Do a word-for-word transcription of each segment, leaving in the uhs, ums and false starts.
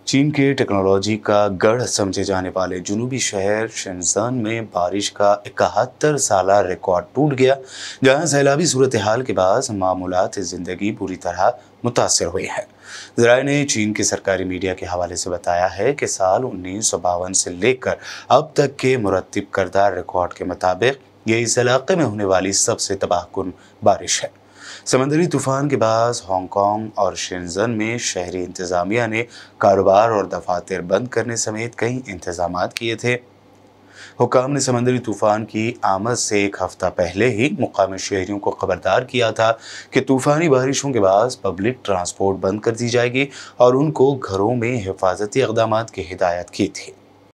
चीन के टेक्नोलॉजी का गढ़ समझे जाने वाले जुनूबी शहर शेनज़न में बारिश का इकहत्तर साला रिकॉर्ड टूट गया, जहां सैलाबी सूरत हाल के बाद मामूलात ज़िंदगी बुरी तरह मुतासर हुई है। ज़राए ने चीन के सरकारी मीडिया के हवाले से बताया है कि साल उन्नीस सौ बावन से लेकर अब तक के मुरत्तिब करदा रिकॉर्ड के मुताबिक ये इस इलाके में होने वाली सबसे तबाहकुन बारिश है। समंदरी तूफान के बाद हांगकांग और शेनज़न में शहरी इंतजामिया ने कारोबार और दफातर बंद करने समेत कई इंतजाम किए थे। हुकाम ने समंदरी तूफान की आमद से एक हफ्ता पहले ही मुकामी शहरियों को खबरदार किया था कि तूफानी बारिशों के बाद पब्लिक ट्रांसपोर्ट बंद कर दी जाएगी और उनको घरों में हिफाजती इक़दाम की हिदायत की थी।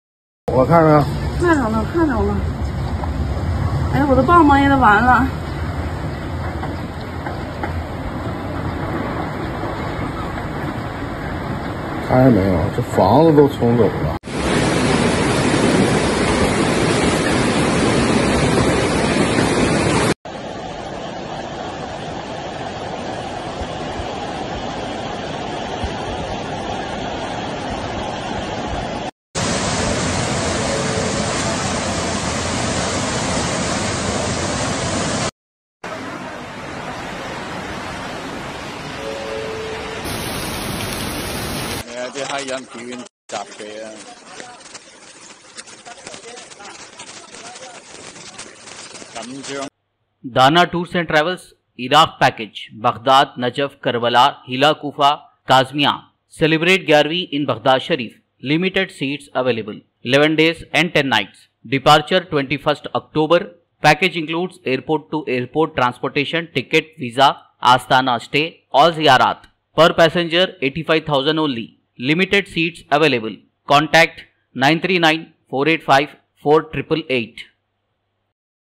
还没有，这房子都冲走了。 啲閪人表演雜技啊！緊張。 Dana tours and travels Iraq package Baghdad, Najaf, Karbala, Hilla, Kufa, Kazmiya celebrate ग्यारहवीं इन बगदाद शरीफ. Limited seats available. eleven days and ten nights. Departure twenty-first October. Package includes airport to airport transportation, ticket, visa, Astana stay, all ziyarat. Per passenger eighty-five thousand only. Limited seats available. Contact nine three nine, four eight five, four eight eight eight.